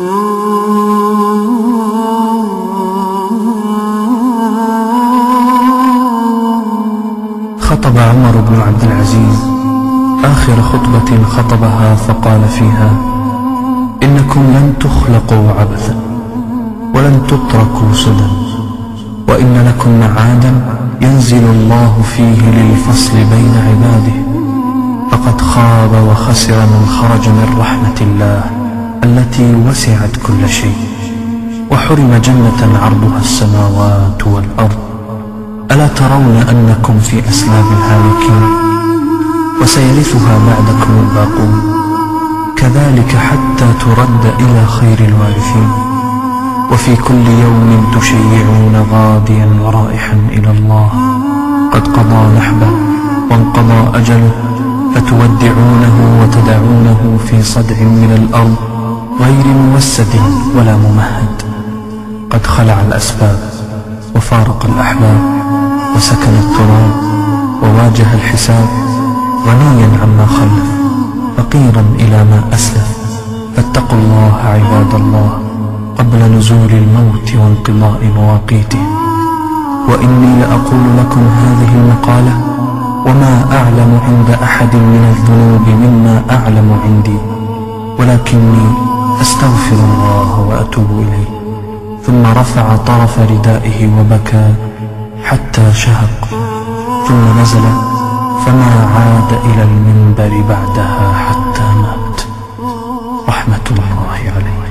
خطب عمر بن عبد العزيز آخر خطبة خطبها فقال فيها: إنكم لن تخلقوا عبثا ولن تتركوا سدى، وإن لكم معادا ينزل الله فيه للفصل بين عباده، فقد خاب وخسر من خرج من رحمة الله التي وسعت كل شيء، وحرم جنة عرضها السماوات والأرض. ألا ترون أنكم في أسلاب الهالكين وسيرثها بعدكم الباقون؟ كذلك حتى ترد إلى خير الوارثين، وفي كل يوم تشيعون غاديا ورائحا إلى الله قد قضى نحبه وانقضى أجله، فتودعونه وتدعونه في صدع من الأرض غير موسد ولا ممهد، قد خلع الأسباب وفارق الأحباب وسكن التراب وواجه الحساب، غنيا عما خلف فقيرا إلى ما أسلف. فاتقوا الله عباد الله قبل نزول الموت وانقضاء مواقيته. وإني لأقول لكم هذه المقالة وما أعلم عند أحد من الذنوب مما أعلم عندي، ولكني أستغفر الله وأتوب إليه. ثم رفع طرف ردائه وبكى حتى شهق، ثم نزل فما عاد إلى المنبر بعدها حتى مات، رحمة الله عليه.